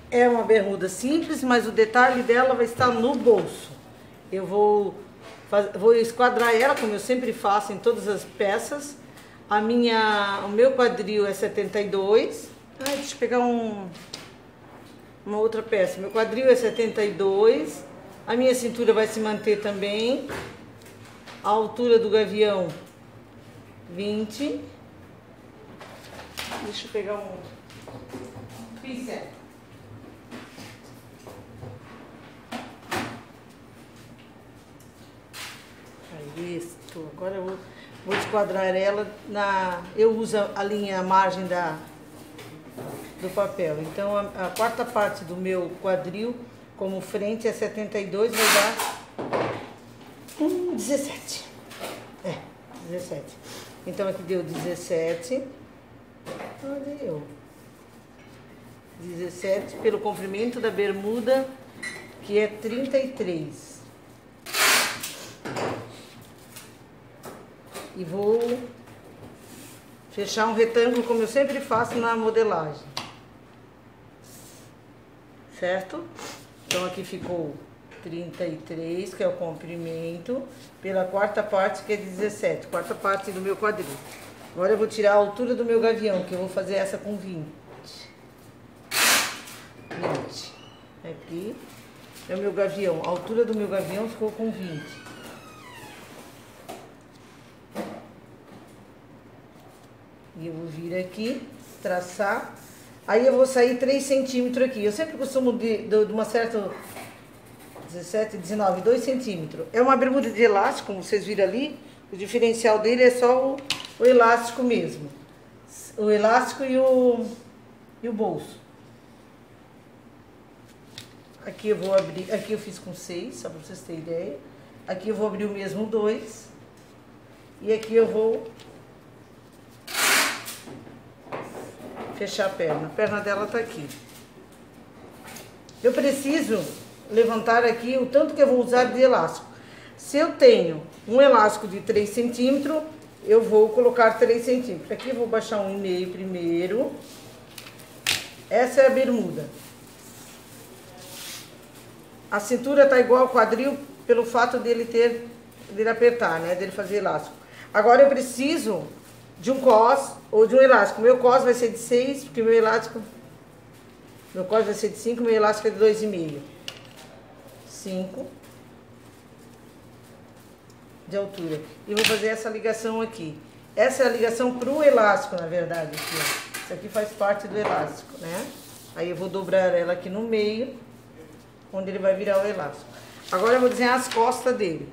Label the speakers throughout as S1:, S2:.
S1: É uma bermuda simples, mas o detalhe dela vai estar no bolso. Eu vou esquadrar ela, como eu sempre faço em todas as peças. O meu quadril é 72. Deixa eu pegar uma outra peça. Meu quadril é 72. A minha cintura vai se manter também. A altura do gavião, 20. Deixa eu pegar um pincel. Isso. Agora eu vou esquadrar ela eu uso a linha, a margem do papel. Então a quarta parte do meu quadril, como frente é 72, vai dar 17. 17. Então aqui deu 17. Olha eu. 17 pelo comprimento da bermuda, que é 33. E vou fechar um retângulo, como eu sempre faço na modelagem. Certo? Então aqui ficou 33, que é o comprimento, pela quarta parte, que é 17, quarta parte do meu quadril. Agora eu vou tirar a altura do meu gavião, que eu vou fazer essa com 20. Aqui é o meu gavião, a altura do meu gavião ficou com 20. E eu vou vir aqui, traçar. Aí eu vou sair 3 centímetros aqui. Eu sempre costumo de uma certa 17, 19, 2 centímetros. É uma bermuda de elástico, como vocês viram ali. O diferencial dele é só o elástico mesmo. O elástico e o bolso. Aqui eu vou abrir, aqui eu fiz com 6, só para vocês terem ideia. Aqui eu vou abrir o mesmo 2. E aqui eu vou fechar a perna dela tá aqui. Eu preciso levantar aqui o tanto que eu vou usar de elástico. Se eu tenho um elástico de 3 centímetros, eu vou colocar 3 centímetros. Aqui eu vou baixar 1,5 primeiro. Essa é a bermuda. A cintura tá igual ao quadril pelo fato dele apertar, né? Dele fazer elástico. Agora eu preciso de um cos ou de um elástico. Meu cos vai ser de 6, porque meu cos vai ser de 5, meu elástico é de 2,5. 5 de altura. E vou fazer essa ligação aqui. Essa é a ligação pro elástico, na verdade, aqui, ó. Isso aqui faz parte do elástico, né? Aí eu vou dobrar ela aqui no meio, onde ele vai virar o elástico. Agora eu vou desenhar as costas dele.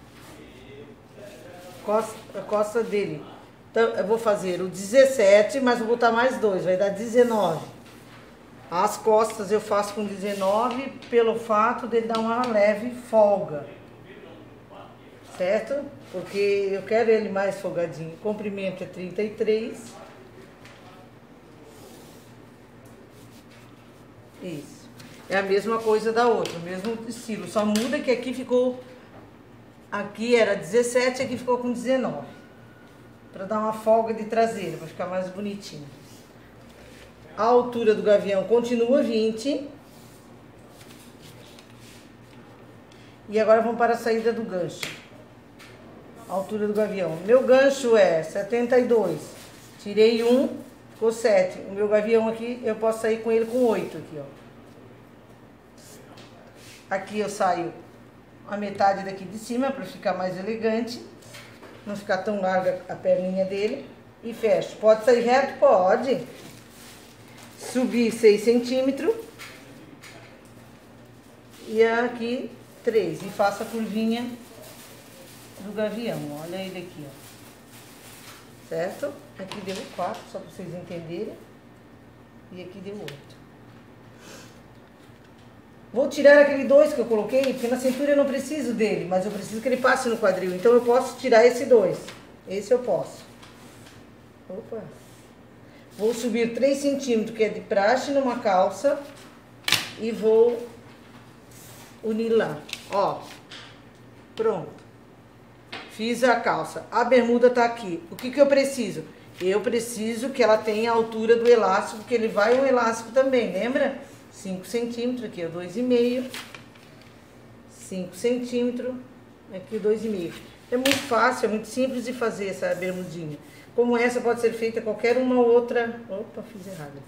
S1: A costa dele. Então, eu vou fazer o 17, mas vou botar mais 2, vai dar 19. As costas eu faço com 19 pelo fato de dar uma leve folga. Certo? Porque eu quero ele mais folgadinho. O comprimento é 33. Isso. É a mesma coisa da outra, o mesmo estilo. Só muda que aqui ficou... Aqui era 17, aqui ficou com 19. Para dar uma folga de traseira, para ficar mais bonitinho. A altura do gavião continua 20. E agora vamos para a saída do gancho. A altura do gavião. Meu gancho é 72. Tirei 1, ficou 7. O meu gavião aqui, eu posso sair com ele com 8 aqui, ó. Aqui eu saio a metade daqui de cima para ficar mais elegante. Não ficar tão larga a perninha dele. E fecho. Pode sair reto? Pode. Subir 6 centímetros. E aqui 3. E faço a curvinha do gavião. Olha ele aqui, ó. Certo? Aqui deu 4, só para vocês entenderem. E aqui deu 8. Vou tirar aquele 2 que eu coloquei, porque na cintura eu não preciso dele, mas eu preciso que ele passe no quadril. Então eu posso tirar esse 2. Esse eu posso. Opa. Vou subir 3 centímetros, que é de praxe, numa calça. E vou unir lá. Ó. Pronto. Fiz a calça. A bermuda tá aqui. O que que eu preciso? Eu preciso que ela tenha a altura do elástico, porque ele vai um elástico também, lembra? 5 centímetros, aqui é 2,5, 5 centímetros, aqui 2,5. É muito fácil, é muito simples de fazer essa bermudinha. Como essa pode ser feita qualquer uma outra... Opa, fiz errado.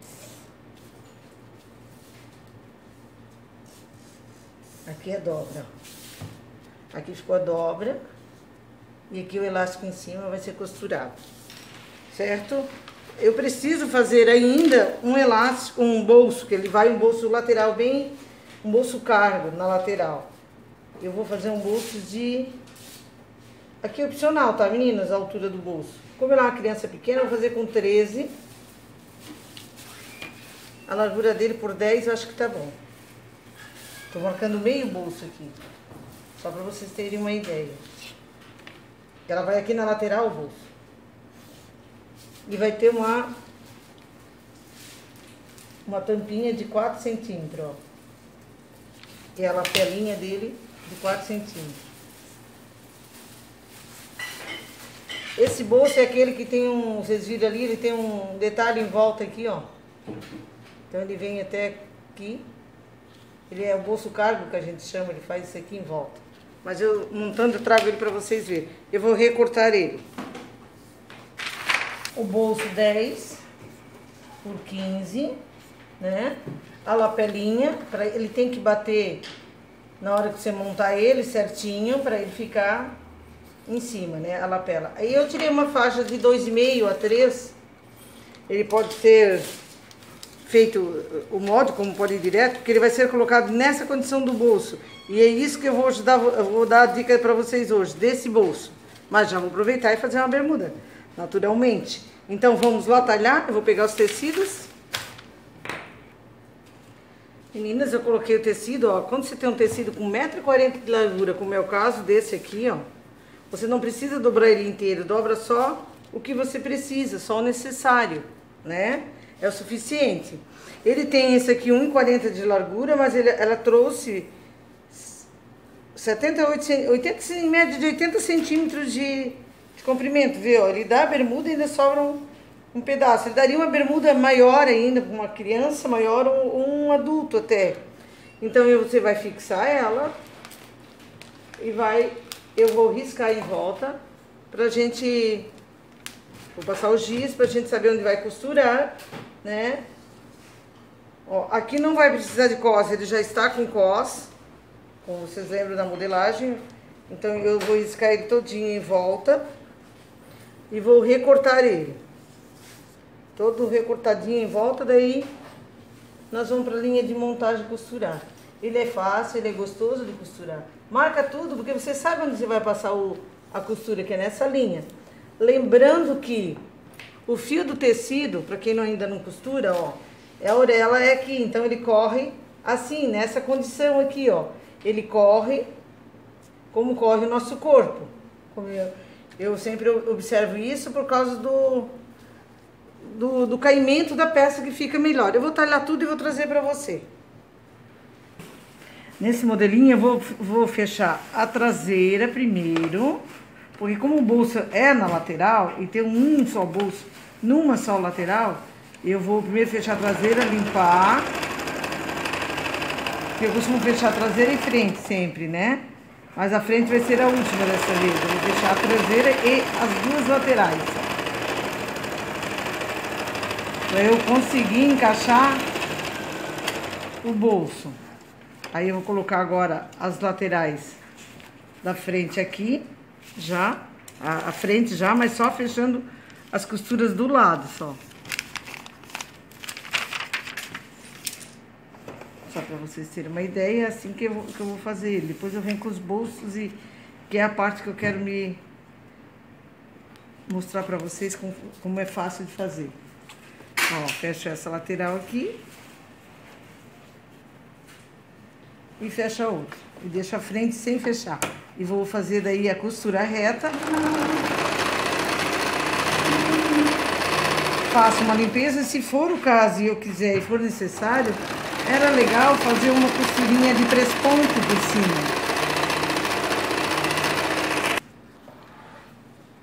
S1: Aqui é dobra, ó. Aqui ficou a dobra. E aqui o elástico em cima vai ser costurado, certo? Eu preciso fazer ainda um elástico, um bolso, que ele vai um bolso lateral bem, um bolso cargo na lateral. Eu vou fazer um bolso de... Aqui é opcional, tá, meninas? A altura do bolso. Como ela é uma criança pequena, eu vou fazer com 13. A largura dele por 10 eu acho que tá bom. Tô marcando meio bolso aqui, só pra vocês terem uma ideia. Ela vai aqui na lateral, o bolso. E vai ter uma tampinha de 4 centímetros, ó. E a lapelinha dele de 4 centímetros. Esse bolso é aquele que tem um... Vocês viram ali, ele tem um detalhe em volta aqui, ó. Então ele vem até aqui. Ele é o bolso cargo que a gente chama, ele faz isso aqui em volta. Mas eu, montando, eu trago ele pra vocês verem. Eu vou recortar ele. O bolso 10 por 15, né? A lapelinha, ele tem que bater na hora que você montar ele certinho, pra ele ficar em cima, né? A lapela. Aí eu tirei uma faixa de 2,5 a 3. Ele pode ser feito o molde, como pode ir direto, porque ele vai ser colocado nessa condição do bolso. E é isso que eu vou ajudar, eu vou dar a dica para vocês hoje, desse bolso. Mas já vou aproveitar e fazer uma bermuda, naturalmente. Então vamos lá talhar, eu vou pegar os tecidos. Meninas, eu coloquei o tecido, ó, quando você tem um tecido com 1,40 m de largura, como é o caso desse aqui, ó, você não precisa dobrar ele inteiro, dobra só o que você precisa, só o necessário, né? É o suficiente. Ele tem esse aqui 1,40 m de largura, mas ela trouxe 80, em média de 80 centímetros de comprimento, viu? Ele dá a bermuda e ainda sobra um pedaço. Ele daria uma bermuda maior ainda, para uma criança maior ou um adulto até. Então você vai fixar ela e eu vou riscar em volta pra gente... Vou passar o giz pra gente saber onde vai costurar, né? Ó, aqui não vai precisar de cós, ele já está com cós, como vocês lembram da modelagem. Então eu vou riscar ele todinho em volta e vou recortar ele. Todo recortadinho em volta, daí nós vamos pra linha de montagem costurar. Ele é fácil, ele é gostoso de costurar. Marca tudo, porque você sabe onde você vai passar a costura, que é nessa linha. Lembrando que o fio do tecido, para quem ainda não costura, ó, a orelha é aqui, então ele corre assim, nessa condição aqui, ó. Ele corre como corre o nosso corpo. Eu sempre observo isso por causa do caimento da peça, que fica melhor. Eu vou talhar tudo e vou trazer para você. Nesse modelinho eu vou fechar a traseira primeiro. Porque como o bolso é na lateral e tem um só bolso numa só lateral, eu vou primeiro fechar a traseira, limpar. Porque eu costumo fechar a traseira e frente sempre, né? Mas a frente vai ser a última dessa vez. Eu vou fechar a traseira e as duas laterais. Pra eu conseguir encaixar o bolso. Aí eu vou colocar agora as laterais da frente aqui. Já, a frente já, mas só fechando as costuras do lado, só. Só pra vocês terem uma ideia, é assim que eu vou fazer ele. Depois eu venho com os bolsos, que é a parte que eu quero me mostrar pra vocês como é fácil de fazer. Ó, fecho essa lateral aqui. E fecha a outra. E deixo a frente sem fechar. E vou fazer daí a costura reta. Faço uma limpeza, se for o caso e eu quiser e for necessário, era legal fazer uma costurinha de press-ponto por cima.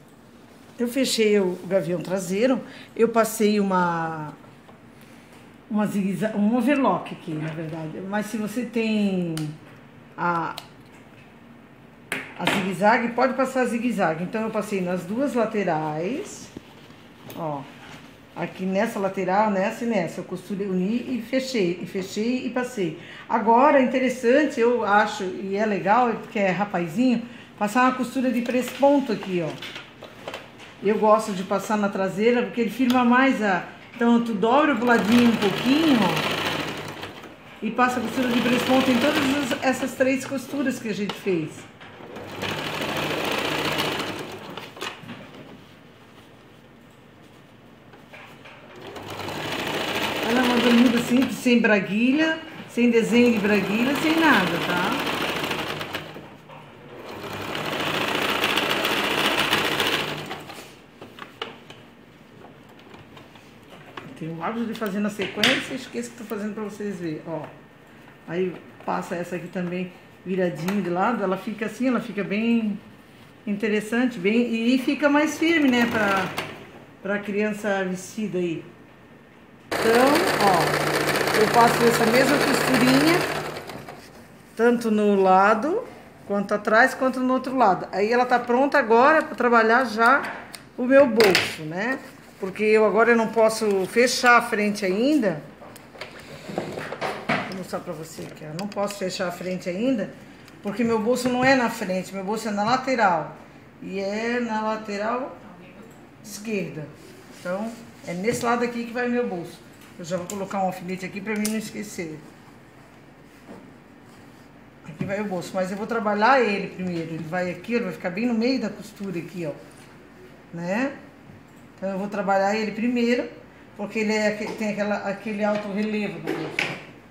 S1: Eu fechei o gavião traseiro, eu passei um overlock aqui, na verdade. Mas se você tem a zigue-zague, pode passar zigue-zague. Então eu passei nas duas laterais, ó, aqui nessa lateral, nessa e nessa, eu costurei, uni e fechei e passei. Agora, interessante, eu acho, e é legal, porque é rapazinho, passar uma costura de press-ponto aqui, ó. Eu gosto de passar na traseira, porque ele firma mais a... Então, tu dobra pro ladinho um pouquinho, ó, e passa a costura de press-ponto em todas essas 3 costuras que a gente fez. Ela é uma bermuda simples, sem braguilha, sem desenho de braguilha, sem nada, tá? Tenho o hábito de fazer na sequência e esqueço que tô fazendo pra vocês verem, ó. Aí passa essa aqui também viradinho de lado, ela fica assim, ela fica bem interessante, e fica mais firme, né, pra criança vestida aí. Então, ó, eu passo essa mesma costurinha, tanto no lado, quanto atrás, quanto no outro lado. Aí ela tá pronta agora para trabalhar já o meu bolso, né? Porque eu agora não posso fechar a frente ainda. Vou mostrar pra você aqui, ó. Não posso fechar a frente ainda, porque meu bolso não é na frente, meu bolso é na lateral. E é na lateral esquerda. Então, é nesse lado aqui que vai meu bolso. Eu já vou colocar um alfinete aqui pra mim não esquecer. Aqui vai o bolso, mas eu vou trabalhar ele primeiro. Ele vai aqui, ele vai ficar bem no meio da costura aqui, ó. Né? Então eu vou trabalhar ele primeiro, porque ele tem aquele alto relevo do bolso.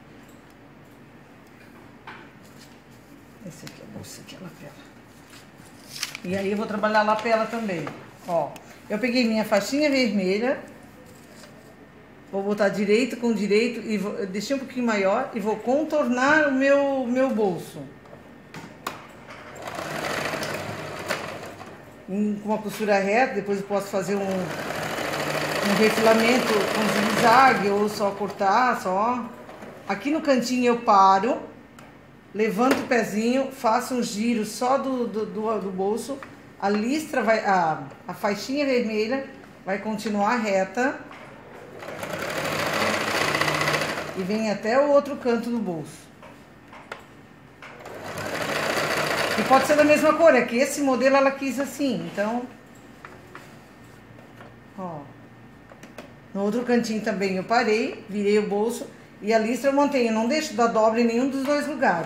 S1: Esse aqui é o bolso, aqui é a lapela. E aí eu vou trabalhar a lapela também. Ó, eu peguei minha faixinha vermelha, vou botar direito com direito e deixei um pouquinho maior e vou contornar o meu bolso. Com uma costura reta, depois eu posso fazer um refilamento com zigue-zague ou só cortar, só. Aqui no cantinho eu paro, levanto o pezinho, faço um giro só do bolso, a listra vai, a faixinha vermelha vai continuar reta e vem até o outro canto do bolso. E pode ser da mesma cor, é que esse modelo ela quis assim, então... Ó. No outro cantinho também eu parei, virei o bolso e a listra eu mantenho, eu não deixo dar dobra em nenhum dos dois lugares.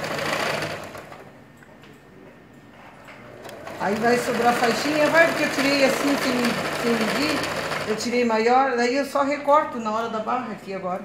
S1: Aí vai sobrar faixinha, vai, porque eu tirei assim, sem medir, eu tirei maior, daí eu só recorto na hora da barra aqui agora.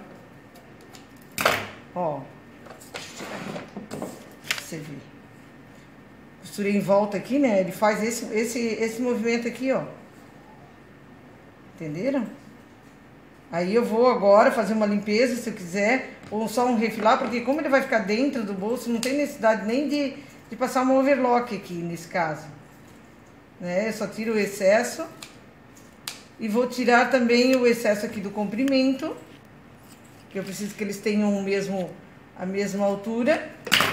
S1: Ó. Deixa eu tirar aqui, pra você ver. Costurei em volta aqui, né? Ele faz esse movimento aqui, ó. Entenderam? Aí eu vou agora fazer uma limpeza, se eu quiser, ou só um refilar, porque como ele vai ficar dentro do bolso, não tem necessidade nem de passar um overlock aqui, nesse caso. Né? Eu só tiro o excesso. E vou tirar também o excesso aqui do comprimento, que eu preciso que eles tenham a mesma altura.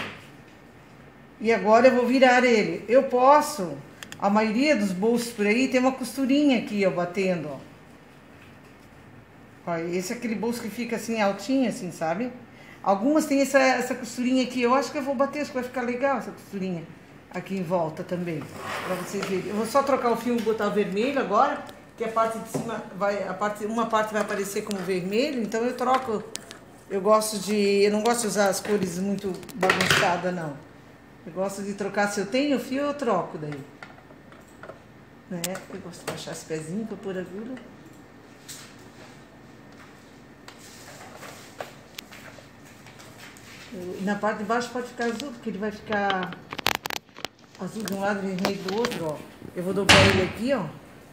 S1: E agora eu vou virar ele. Eu posso, a maioria dos bolsos por aí tem uma costurinha aqui, ó, batendo, ó. Ó, esse é aquele bolso que fica assim, altinho, assim, sabe? Algumas tem essa costurinha aqui. Eu acho que eu vou bater, acho que vai ficar legal essa costurinha aqui em volta também, pra vocês verem. Eu vou só trocar o fio e botar o vermelho agora, que a parte de cima uma parte vai aparecer como vermelho, então eu troco. Eu não gosto de usar as cores muito bagunçadas, não. Eu gosto de trocar, se eu tenho fio, eu troco daí. Né? Eu gosto de baixar esse pezinho pra pôr agulha. Na parte de baixo pode ficar azul, porque ele vai ficar azul de um lado e vermelho do outro, ó. Eu vou dobrar ele aqui, ó.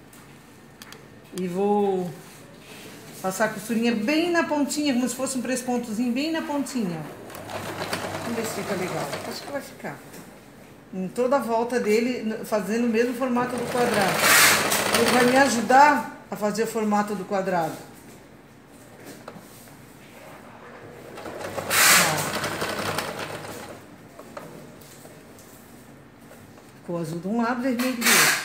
S1: E vou passar a costurinha bem na pontinha, como se fosse um press-pontozinho bem na pontinha. Vamos ver se fica legal. Acho que vai ficar. Em toda a volta dele, fazendo o mesmo formato do quadrado. Ele vai me ajudar a fazer o formato do quadrado. ficou azul de um lado, vermelho do outro.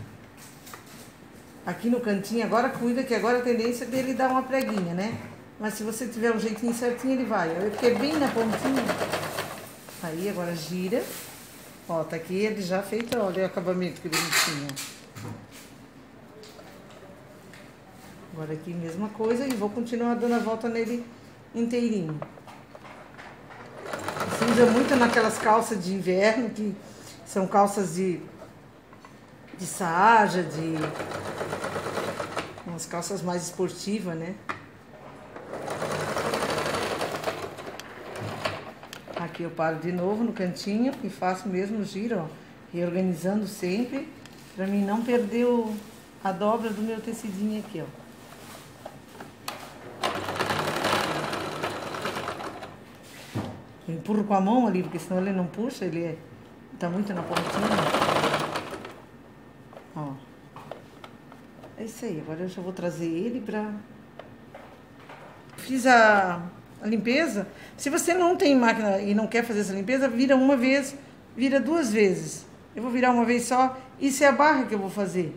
S1: Aqui no cantinho, agora cuida, que agora a tendência dele dar uma preguinha, né? Mas se você tiver um jeitinho certinho, ele vai. Eu fiquei bem na pontinha. Aí, agora gira. Ó, tá aqui ele já feito, olha o acabamento que bonitinho. Agora aqui, mesma coisa, e vou continuar dando a volta nele inteirinho. Se usa muito naquelas calças de inverno, que são calças de sarja, umas calças mais esportivas, né? Aqui eu paro de novo no cantinho e faço o mesmo giro, ó, reorganizando sempre, pra mim não perder a dobra do meu tecidinho aqui, ó. Eu empurro com a mão ali, porque senão ele não puxa, ele tá muito na pontinha. Ó. É isso aí, agora eu já vou trazer ele pra... Fiz a limpeza. Se você não tem máquina e não quer fazer essa limpeza, vira uma vez, vira duas vezes. Eu vou virar uma vez só, isso é a barra que eu vou fazer.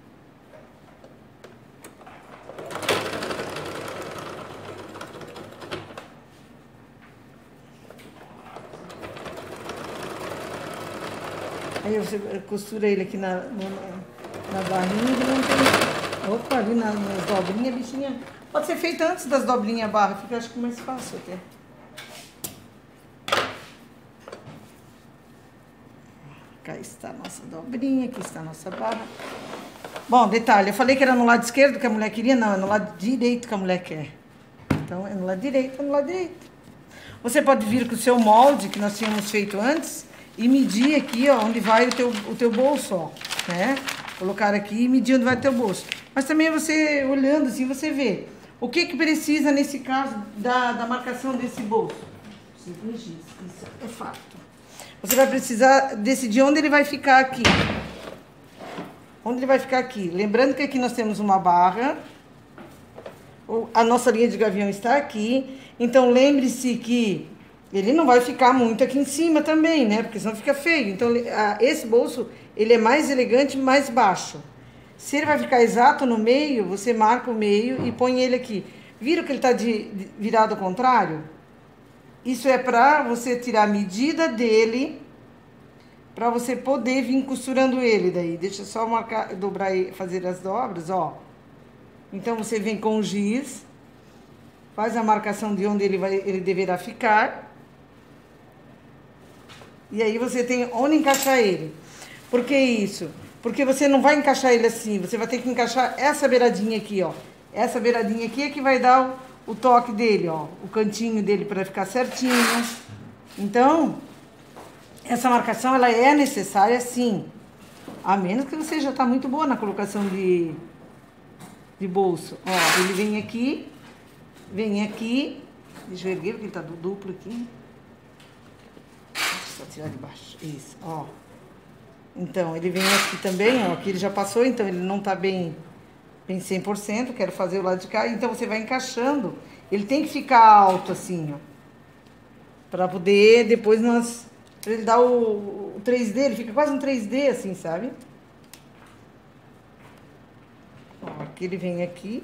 S1: Aí você costura ele aqui na barrinha e não tem... Opa, ali nas dobrinhas, bichinha. Pode ser feita antes das dobrinhas a barra, fica acho que mais fácil até. Cá está a nossa dobrinha, aqui está a nossa barra. Bom, detalhe, eu falei que era no lado esquerdo que a mulher queria, não, é no lado direito que a mulher quer. Então, é no lado direito, é no lado direito. Você pode vir com o seu molde, que nós tínhamos feito antes, e medir aqui, ó, onde vai o teu bolso, ó, né? Colocar aqui e medir onde vai o teu bolso. Mas também você, olhando assim, você vê o que precisa, nesse caso, da marcação desse bolso. Isso é fato. Você vai precisar decidir onde ele vai ficar aqui. Onde ele vai ficar aqui. Lembrando que aqui nós temos uma barra. A nossa linha de gavião está aqui. Então, lembre-se que ele não vai ficar muito aqui em cima também, né? Porque senão fica feio. Então, esse bolso, ele é mais elegante, mais baixo. Se ele vai ficar exato no meio, você marca o meio e põe ele aqui. Viram que ele está virado ao contrário? Isso é para você tirar a medida dele, para você poder vir costurando ele daí. Deixa eu só marcar, dobrar e fazer as dobras, ó. Então, você vem com o giz, faz a marcação de onde ele deverá ficar. E aí você tem onde encaixar ele. Por que isso? Porque você não vai encaixar ele assim, você vai ter que encaixar essa beiradinha aqui, ó. Essa beiradinha aqui é que vai dar o toque dele, ó. O cantinho dele para ficar certinho. Então, essa marcação, ela é necessária sim. A menos que você já tá muito boa na colocação de bolso. Ó, ele vem aqui. Deixa eu erguer, porque ele tá duplo aqui. Só tirar de baixo. Isso, ó. Então, ele vem aqui também, ó. Aqui ele já passou, então ele não tá bem 100%. Quero fazer o lado de cá. Então, você vai encaixando. Ele tem que ficar alto assim, ó. Pra poder, depois nós... Pra ele dar o 3D, ele fica quase um 3D assim, sabe? Ó, aqui ele vem aqui.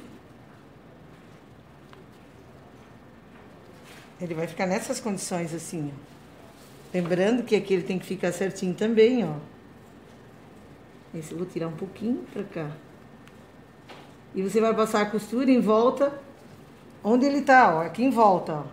S1: Ele vai ficar nessas condições assim, ó. Lembrando que aqui ele tem que ficar certinho também, ó. Esse eu vou tirar um pouquinho pra cá. E você vai passar a costura em volta, onde ele tá, ó. Aqui em volta, ó.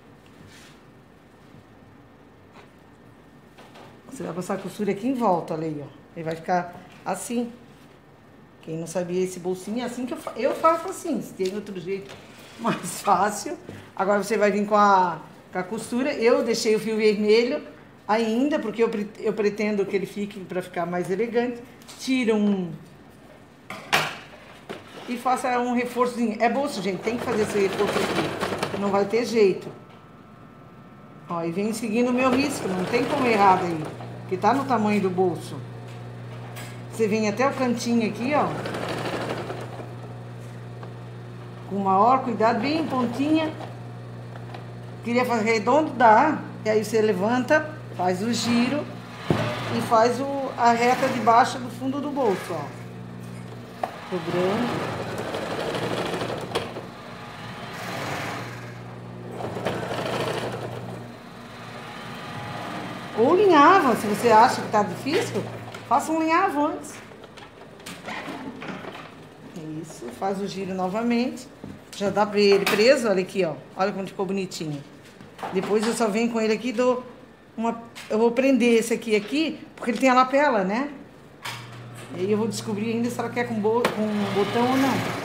S1: Você vai passar a costura aqui em volta, olha aí, ó. Ele vai ficar assim. Quem não sabia esse bolsinho, é assim que eu faço assim. Se tem outro jeito mais fácil. Agora você vai vir com a costura. Eu deixei o fio vermelho ainda, porque eu pretendo que ele fique para ficar mais elegante. Tira e faça um reforçozinho. É bolso, gente, tem que fazer esse reforço aqui. Não vai ter jeito. Ó, e vem seguindo o meu risco, não tem como errar daí. Que tá no tamanho do bolso. Você vem até o cantinho aqui, ó. Com o maior cuidado, bem em pontinha. Queria fazer redondo, dá. E aí você levanta, faz o giro e faz a reta de baixo do fundo do bolso, ó. Dobrando. Ou linhava, se você acha que tá difícil, faça um linhavo antes. Isso, faz o giro novamente. Já dá pra ele preso, olha aqui, ó. Olha como ficou bonitinho. Depois eu só venho com ele aqui e dou uma... Eu vou prender esse aqui, porque ele tem a lapela, né? E aí eu vou descobrir ainda se ela quer com botão ou não.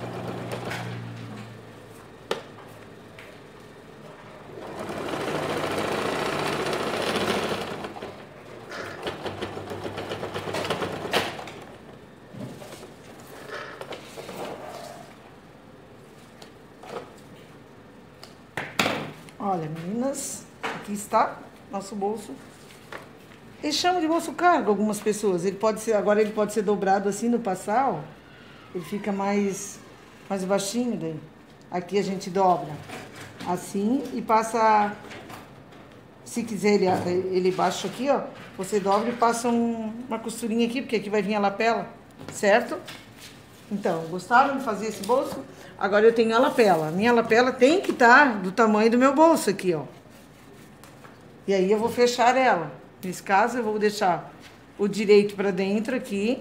S1: Olha, meninas, aqui está nosso bolso. Eles chamam de bolso cargo algumas pessoas. Agora ele pode ser dobrado assim no passar, ó. Ele fica mais baixinho daí. Aqui a gente dobra assim e passa, se quiser ele baixo aqui, ó. Você dobra e passa uma costurinha aqui, porque aqui vai vir a lapela, certo? Então, gostaram de fazer esse bolso? Agora eu tenho a lapela. Minha lapela tem que estar do tamanho do meu bolso aqui, ó. E aí eu vou fechar ela. Nesse caso, eu vou deixar o direito pra dentro aqui.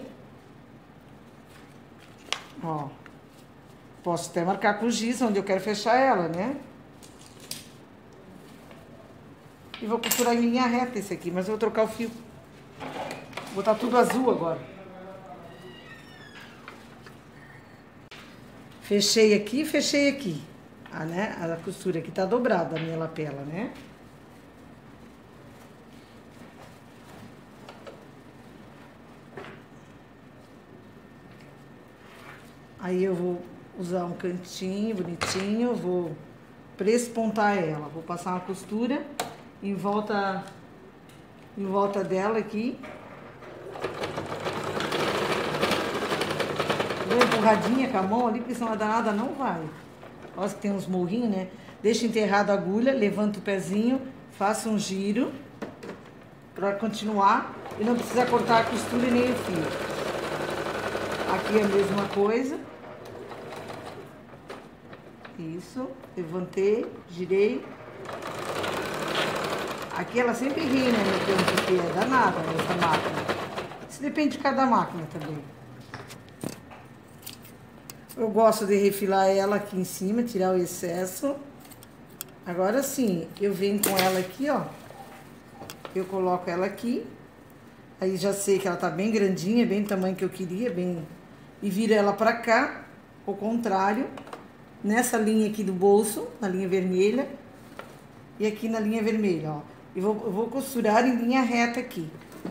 S1: Ó. Posso até marcar com giz onde eu quero fechar ela, né? E vou costurar em linha reta esse aqui, mas eu vou trocar o fio. Vou botar tudo azul agora. Fechei aqui. Né? A costura aqui tá dobrada, a minha lapela, né? Aí eu vou usar um cantinho bonitinho, vou prespontar ela. Vou passar uma costura em volta dela aqui. Dou uma empurradinha com a mão ali, porque senão a danada não vai. Olha que tem uns morrinhos, né? Deixa enterrado a agulha, levanta o pezinho, faça um giro para continuar e não precisa cortar a costura e nem o fio. Aqui é a mesma coisa. Isso, levantei, girei. Aqui ela sempre ri, né, meu tempo, porque é danada essa máquina. Isso depende de cada máquina também. Eu gosto de refilar ela aqui em cima, tirar o excesso. Agora sim, eu venho com ela aqui, ó. Eu coloco ela aqui. Aí já sei que ela tá bem grandinha, bem do tamanho que eu queria, bem... E viro ela pra cá, ao contrário. Nessa linha aqui do bolso, na linha vermelha. E aqui na linha vermelha, ó. Eu vou costurar em linha reta aqui.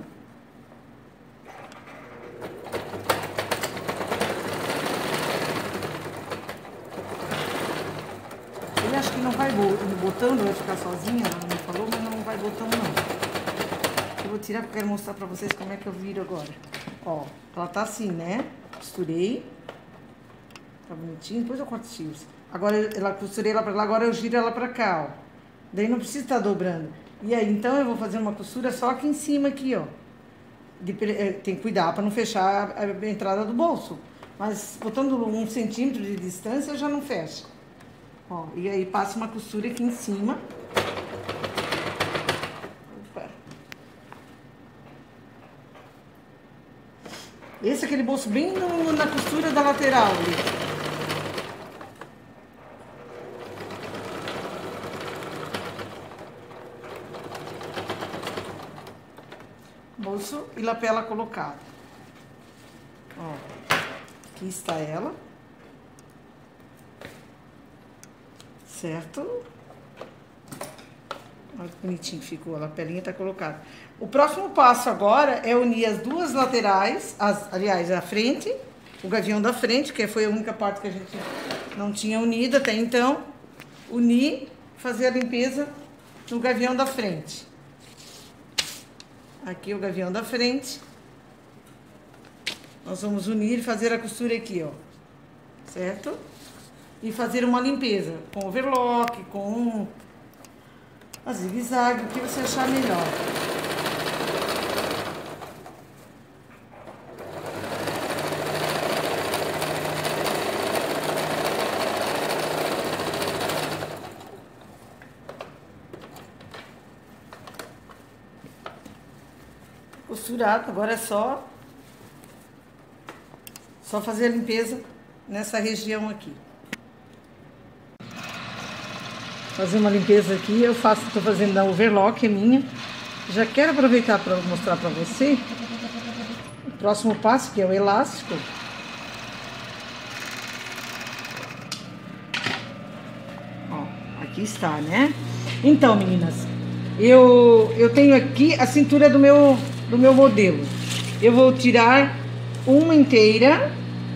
S1: Ele acho que não vai botando, vai ficar sozinha, ela me falou, mas não vai botando não. Eu vou tirar porque eu quero mostrar pra vocês como é que eu viro agora. Ó, ela tá assim, né? Costurei. Tá bonitinho, depois eu corto os fios. Agora ela costurei ela pra lá, agora eu giro ela pra cá, ó. Daí não precisa estar dobrando. E aí, então eu vou fazer uma costura só aqui em cima, aqui, ó. Tem que cuidar pra não fechar a entrada do bolso. Mas botando 1 centímetro de distância já não fecha. Ó, e aí passa uma costura aqui em cima. Opa. Esse é aquele bolso bem na costura da lateral ali. Bolso e lapela colocada. Ó, aqui está ela. Certo? Olha que bonitinho que ficou, a lapelinha tá colocada. O próximo passo agora é unir as duas laterais, aliás, a frente, o gavião da frente, que foi a única parte que a gente não tinha unido até então. Unir, fazer a limpeza no gavião da frente. Aqui o gavião da frente. Nós vamos unir e fazer a costura aqui, ó. Certo? E fazer uma limpeza com overlock, com a zigue-zague, o que você achar melhor. costurado, agora é só fazer a limpeza nessa região aqui. Fazer uma limpeza aqui, tô fazendo na overlock, é minha. Já quero aproveitar para mostrar para você o próximo passo, que é o elástico. Ó, aqui está, né? Então, meninas, eu tenho aqui a cintura do meu modelo. Eu vou tirar uma inteira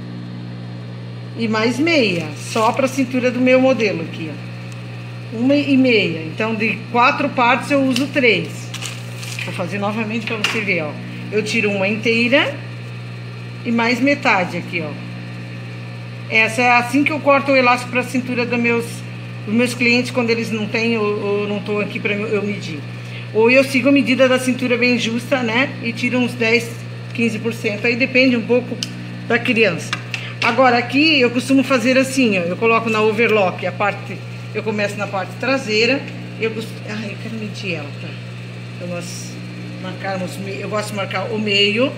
S1: e mais meia, só para a cintura do meu modelo aqui, ó. 1,5. Então, de 4 partes eu uso 3. Vou fazer novamente para você ver, ó. Eu tiro uma inteira e mais metade aqui, ó. Essa é assim que eu corto o elástico para a cintura dos meus clientes quando eles não têm ou não tô aqui para eu medir. Ou eu sigo a medida da cintura bem justa, né? E tiro uns 10, 15%. Aí depende um pouco da criança. Agora aqui eu costumo fazer assim, ó. Eu coloco na overlock a parte... Eu começo na parte traseira. Eu quero medir ela, tá? Então nós marcarmos... Eu gosto de marcar o meio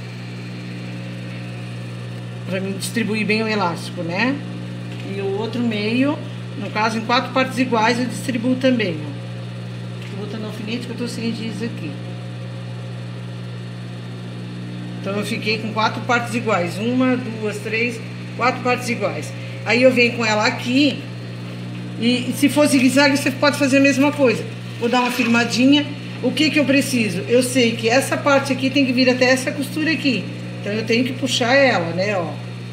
S1: para me distribuir bem o elástico, né? E o outro meio, no caso, em 4 partes iguais, eu distribuo também, ó. Tô botando alfinete que eu tô sem giz aqui. Então eu fiquei com 4 partes iguais. 1, 2, 3, 4 partes iguais. Aí eu venho com ela aqui. E se for zigue-zague, você pode fazer a mesma coisa. Vou dar uma firmadinha. O que eu preciso? Eu sei que essa parte aqui tem que vir até essa costura aqui. Então eu tenho que puxar ela, né, ó.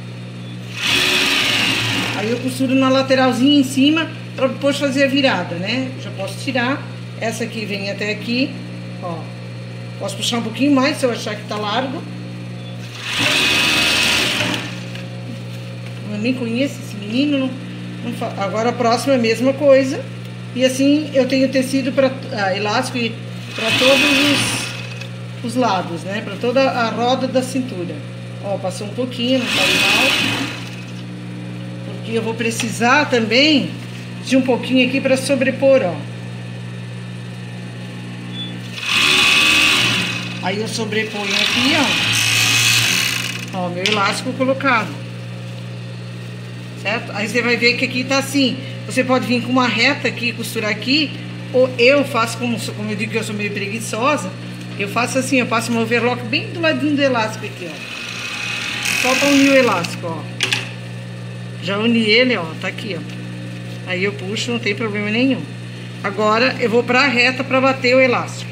S1: Aí eu costuro na lateralzinha em cima para depois fazer a virada, né? Já posso tirar. Essa aqui vem até aqui, ó. Posso puxar um pouquinho mais se eu achar que tá largo. Eu nem conheço esse menino, agora a próxima é a mesma coisa. E assim eu tenho tecido para elástico para todos os lados, né? Para toda a roda da cintura. Ó, passou um pouquinho, não tá mal. Porque eu vou precisar também de um pouquinho aqui para sobrepor, ó. Aí eu sobreponho aqui, ó. Ó, meu elástico colocado. Certo? Aí você vai ver que aqui tá assim. Você pode vir com uma reta aqui, costurar aqui. Ou eu faço, como eu digo que eu sou meio preguiçosa, eu faço assim, eu passo uma overlock bem do ladinho do elástico aqui, ó. Só pra unir o elástico, ó. Já uni ele, ó, tá aqui, ó. Aí eu puxo, não tem problema nenhum. Agora eu vou pra reta pra bater o elástico.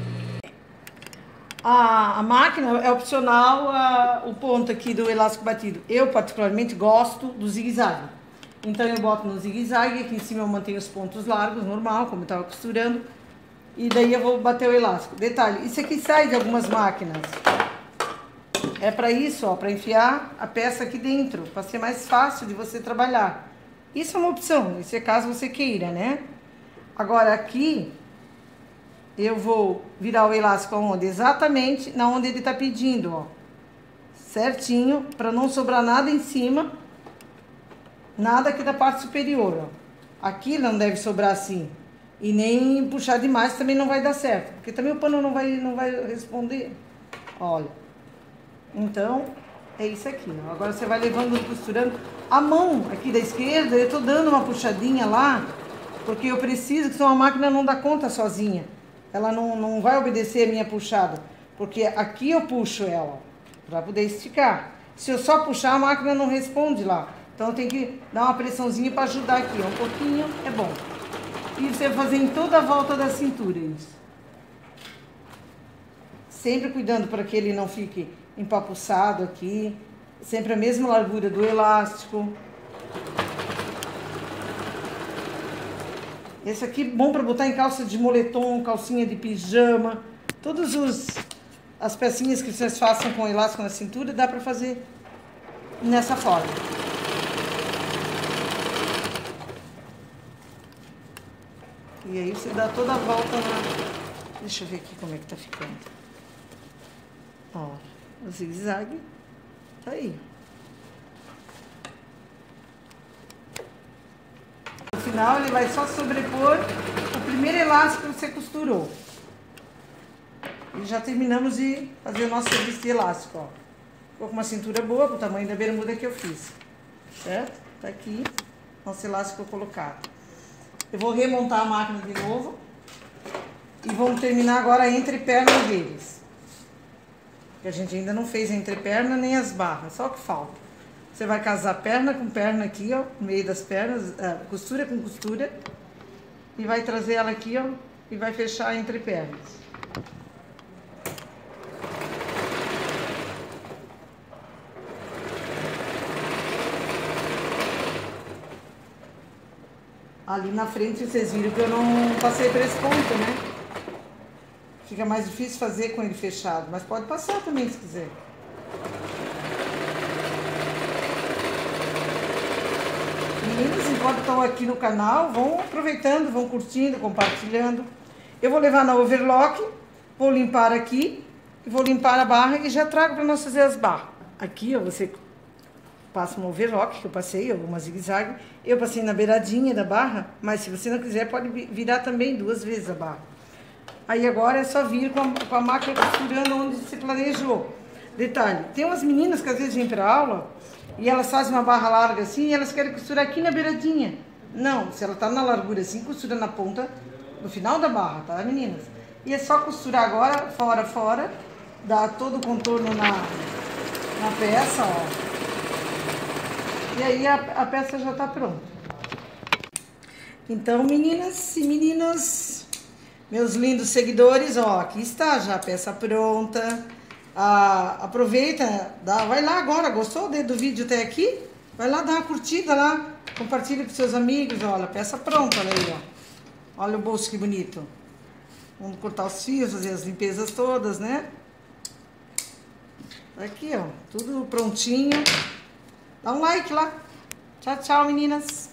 S1: A máquina é opcional, o ponto aqui do elástico batido. Eu particularmente gosto do zigue-zague. Então eu boto no zigue-zague, aqui em cima eu mantenho os pontos largos, normal, como eu tava costurando. E daí eu vou bater o elástico. Detalhe, isso aqui sai de algumas máquinas. É para isso, ó, para enfiar a peça aqui dentro, para ser mais fácil de você trabalhar. Isso é uma opção, isso é caso você queira, né? Agora aqui eu vou virar o elástico aonde? Exatamente na onde ele tá pedindo, ó. Certinho, para não sobrar nada em cima, nada aqui da parte superior, ó. Aqui não deve sobrar assim. E nem puxar demais também não vai dar certo, porque também o pano não vai responder. Olha. Então, é isso aqui, ó. Agora você vai levando, costurando. A mão aqui da esquerda, eu tô dando uma puxadinha lá, porque eu preciso, que senão a máquina não dá conta sozinha. Ela não vai obedecer a minha puxada, porque aqui eu puxo ela, para poder esticar. Se eu só puxar, a máquina não responde lá. Então eu tenho que dar uma pressãozinha para ajudar aqui, ó. Um pouquinho é bom. E você vai fazer em toda a volta da cintura isso. Sempre cuidando para que ele não fique empapuçado aqui. Sempre a mesma largura do elástico. Esse aqui é bom para botar em calça de moletom, calcinha de pijama. Todas as pecinhas que vocês façam com elástico na cintura, dá para fazer nessa forma. E aí você dá toda a volta na... Deixa eu ver aqui como é que tá ficando. Ó, o zigue-zague tá aí. No final ele vai só sobrepor o primeiro elástico que você costurou. E já terminamos de fazer o nosso serviço de elástico, ó. Ficou com uma cintura boa, pro tamanho da bermuda que eu fiz. Certo? Tá aqui, nosso elástico colocado. Eu vou remontar a máquina de novo. E vamos terminar agora a entreperna deles. Que a gente ainda não fez a entreperna nem as barras, só o que falta. Você vai casar perna com perna aqui, ó, no meio das pernas, costura com costura. E vai trazer ela aqui, ó, e vai fechar a entrepernas. Ali na frente vocês viram que eu não passei por esse ponto, né? Fica mais difícil fazer com ele fechado, mas pode passar também se quiser. Meninas, enquanto estão aqui no canal, vão aproveitando, vão curtindo, compartilhando. Eu vou levar na overlock, vou limpar aqui, e vou limpar a barra e já trago para nós fazer as barras. Aqui, ó, você passa uma overlock, que eu passei, alguma zigue-zague. Eu passei na beiradinha da barra, mas se você não quiser, pode virar também 2 vezes a barra. Aí agora é só vir com a máquina costurando onde você planejou. Detalhe, tem umas meninas que às vezes vêm para aula e elas fazem uma barra larga assim e elas querem costurar aqui na beiradinha. Não, se ela tá na largura assim, costura na ponta, no final da barra, tá, meninas? E é só costurar agora, fora, dá todo o contorno na peça, ó. E aí a peça já tá pronta. Então, meninas e meninos, meus lindos seguidores, ó, aqui está já a peça pronta. Aproveita, vai lá agora, gostou do vídeo até aqui? Vai lá dar uma curtida lá, compartilha com seus amigos, olha, a peça pronta, olha aí, ó. Olha o bolso que bonito. Vamos cortar os fios, fazer as limpezas todas, né? Aqui, ó, tudo prontinho. Dá um like lá. Tchau, tchau, meninas.